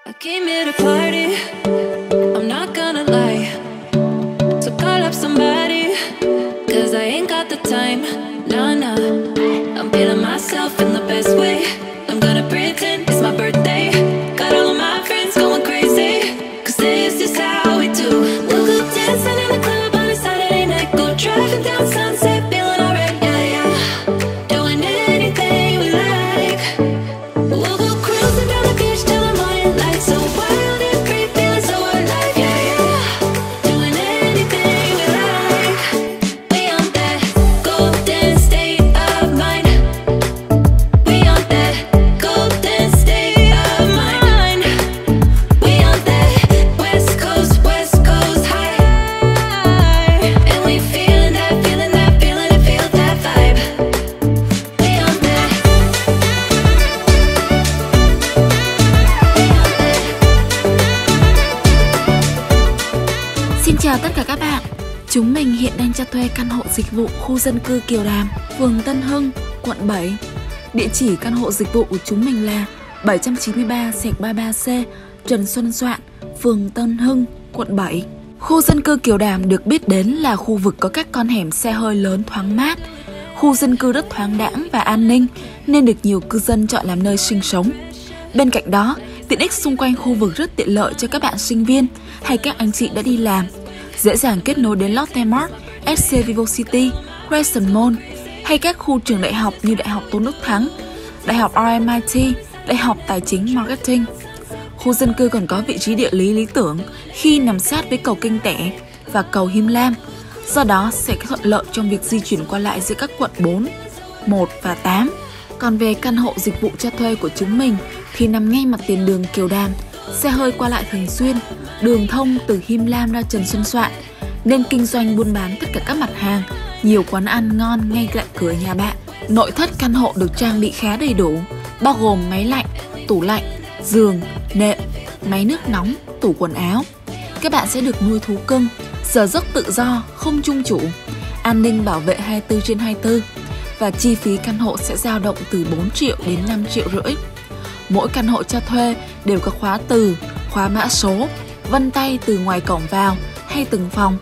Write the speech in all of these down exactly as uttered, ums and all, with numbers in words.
I came here to party, I'm not gonna lie. So call up somebody, cause I ain't got the time. Nah, nah, I'm feeling myself in the best way. I'm gonna pretend it's my birthday. Got all of my friends going crazy, cause this is how we do. We'll go dancing in the club on a Saturday night. Go driving down Sunset, feeling alright, yeah, yeah. Doing anything we like. We'll go cruising down the beach till the morning light. So wild and free, feeling so alive, yeah, yeah. Doing anything we like. We on that golden state of mind. We on that golden state of mind. We on that West Coast, West Coast high. And we feeling that, feeling that, feeling it, feel that vibe. We on that. Xin chào tất cả các bạn. Chúng mình hiện đang cho thuê căn hộ dịch vụ khu dân cư Kiều Đàm, phường Tân Hưng, quận bảy. Địa chỉ căn hộ dịch vụ của chúng mình là bảy trăm chín mươi ba ba mươi ba C Trần Xuân Soạn, phường Tân Hưng, quận bảy. Khu dân cư Kiều Đàm được biết đến là khu vực có các con hẻm xe hơi lớn thoáng mát. Khu dân cư rất thoáng đãng và an ninh nên được nhiều cư dân chọn làm nơi sinh sống. Bên cạnh đó, tiện ích xung quanh khu vực rất tiện lợi cho các bạn sinh viên hay các anh chị đã đi làm. Dễ dàng kết nối đến Lotte Mart, ét xê Vivo City, Crescent Mall hay các khu trường đại học như Đại học Tôn Đức Thắng, Đại học rờ em i tê, Đại học Tài chính Marketing. Khu dân cư còn có vị trí địa lý lý tưởng khi nằm sát với cầu Kinh Tẻ và cầu Him Lam, do đó sẽ thuận lợi trong việc di chuyển qua lại giữa các quận bốn, một và tám. Còn về căn hộ dịch vụ cho thuê của chúng mình thì nằm ngay mặt tiền đường Kiều Đàm, xe hơi qua lại thường xuyên, đường thông từ Him Lam ra Trần Xuân Soạn, nên kinh doanh buôn bán tất cả các mặt hàng, nhiều quán ăn ngon ngay cạnh cửa nhà bạn. Nội thất căn hộ được trang bị khá đầy đủ, bao gồm máy lạnh, tủ lạnh, giường, nệm, máy nước nóng, tủ quần áo. Các bạn sẽ được nuôi thú cưng, giờ giấc tự do, không chung chủ, an ninh bảo vệ hai mươi tư trên hai mươi tư và chi phí căn hộ sẽ dao động từ bốn triệu đến năm triệu rưỡi. Mỗi căn hộ cho thuê đều có khóa từ, khóa mã số, vân tay từ ngoài cổng vào hay từng phòng.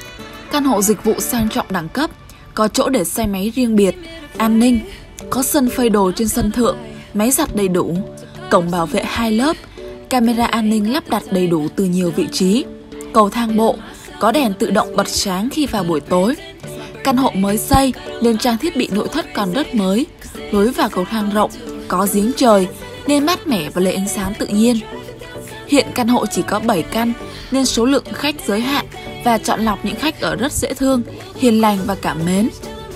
Căn hộ dịch vụ sang trọng đẳng cấp, có chỗ để xe máy riêng biệt, an ninh, có sân phơi đồ trên sân thượng, máy giặt đầy đủ, cổng bảo vệ hai lớp, camera an ninh lắp đặt đầy đủ từ nhiều vị trí, cầu thang bộ, có đèn tự động bật sáng khi vào buổi tối. Căn hộ mới xây nên trang thiết bị nội thất còn rất mới, lối vào cầu thang rộng, có giếng trời nên mát mẻ và lấy ánh sáng tự nhiên. Hiện căn hộ chỉ có bảy căn nên số lượng khách giới hạn và chọn lọc những khách ở rất dễ thương, hiền lành và cảm mến.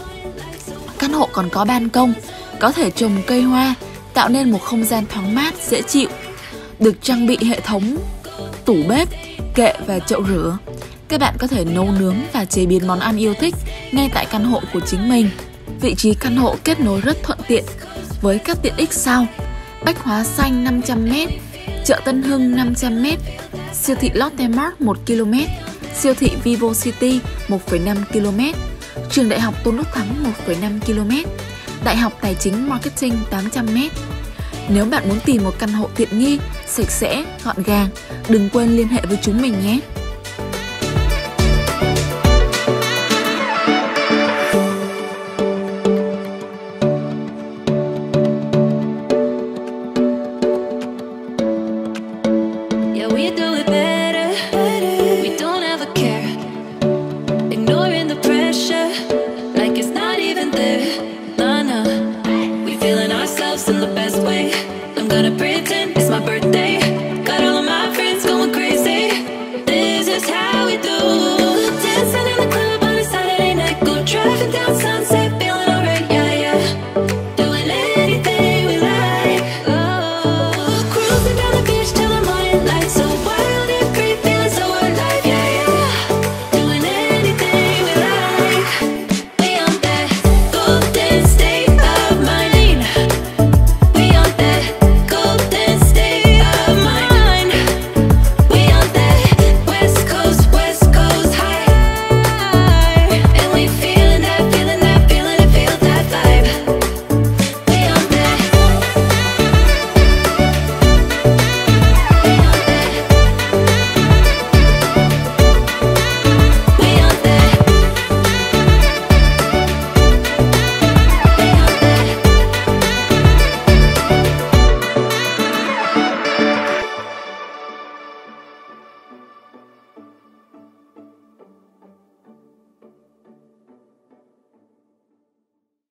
Căn hộ còn có ban công, có thể trồng cây hoa, tạo nên một không gian thoáng mát, dễ chịu. Được trang bị hệ thống tủ bếp, kệ và chậu rửa. Các bạn có thể nấu nướng và chế biến món ăn yêu thích ngay tại căn hộ của chính mình. Vị trí căn hộ kết nối rất thuận tiện với các tiện ích sau: Bách Hóa Xanh năm trăm mét, chợ Tân Hưng năm trăm mét, siêu thị Lotte Mart một ki lô mét, siêu thị Vivo City một phẩy năm ki lô mét, trường Đại học Tôn Đức Thắng một phẩy năm ki lô mét, Đại học Tài chính Marketing tám trăm mét. Nếu bạn muốn tìm một căn hộ tiện nghi, sạch sẽ, gọn gàng, đừng quên liên hệ với chúng mình nhé! Yeah, we do it better.